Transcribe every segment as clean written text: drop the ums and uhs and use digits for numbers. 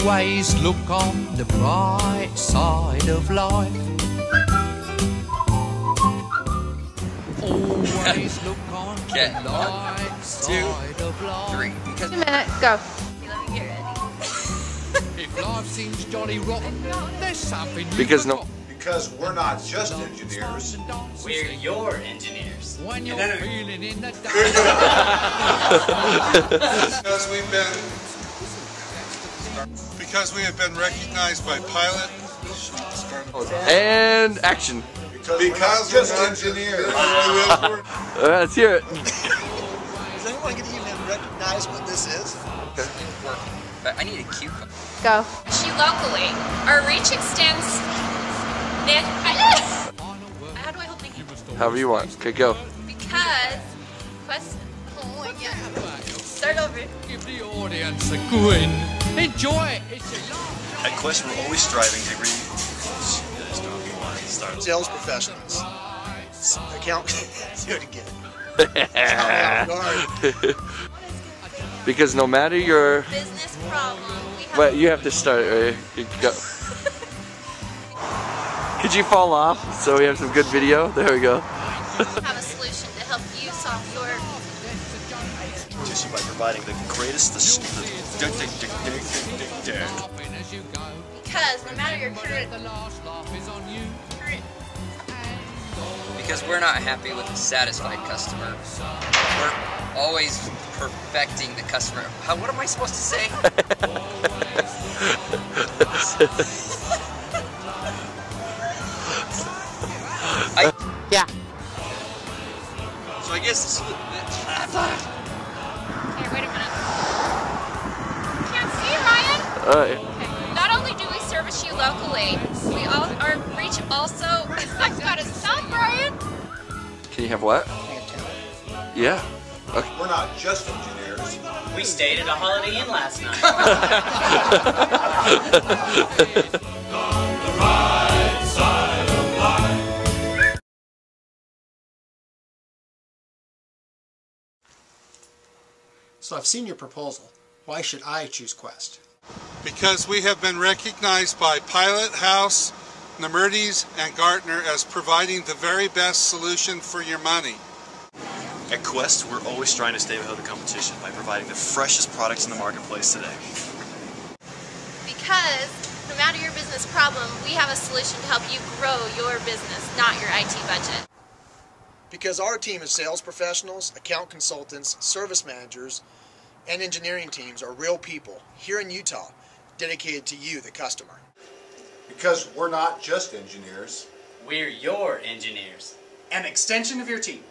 Always look on the bright side of life. Always look on the light side of life. 3. Because 2 minutes, go. let me get ready. If life seems jolly rotten, there's something you Because forgot. Because we're not just engineers. We're your engineers. When you're feeling in the dark. Because we have been recognized by Pilot. And action. Because we're just engineers. Let's hear it. Is anyone going to even recognize what this is? But I need a cue card. Go. Locally, our reach extends. How do I hold my hand? However you want. Okay, go. Because Qwest. Oh my god. Start over. Give the audience a grin. Enjoy it. It's a long At Qwest, we're always striving to agree. Sales professionals. Account. Do it again. Because no matter your Business problem. but you have to start right? You go. Could you fall off so we have some good video? There we go. have a solution to help you solve your. Just by providing the greatest. Because no matter your current. Because we're not happy with a satisfied customer. We're always perfecting the customer. What am I supposed to say? Yeah. So I guess this is Here, wait a minute. Can't see, Ryan. Okay. Not only do we service you locally, our reach also. I've got to stop, Ryan. Can you have what? Yeah. Okay. We're not just engineers. We stayed at a Holiday Inn last night. So I've seen your proposal. Why should I choose Qwest? Because we have been recognized by Pilot House, Nemertes, and Gartner as providing the very best solution for your money. At Qwest, we're always trying to stay ahead of the competition by providing the freshest products in the marketplace today. Because no matter your business problem, we have a solution to help you grow your business, not your IT budget. Because our team of sales professionals, account consultants, service managers, and engineering teams are real people here in Utah, dedicated to you, the customer. Because we're not just engineers. We're your engineers. An extension of your team.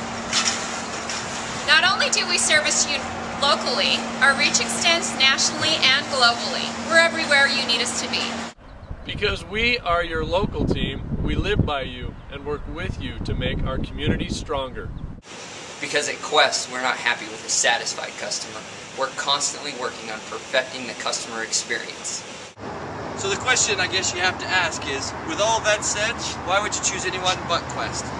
Not only do we service you locally, our reach extends nationally and globally. We're everywhere you need us to be. Because we are your local team, we live by you and work with you to make our community stronger. Because at Qwest, we're not happy with a satisfied customer. We're constantly working on perfecting the customer experience. So the question I guess you have to ask is, with all that said, why would you choose anyone but Qwest?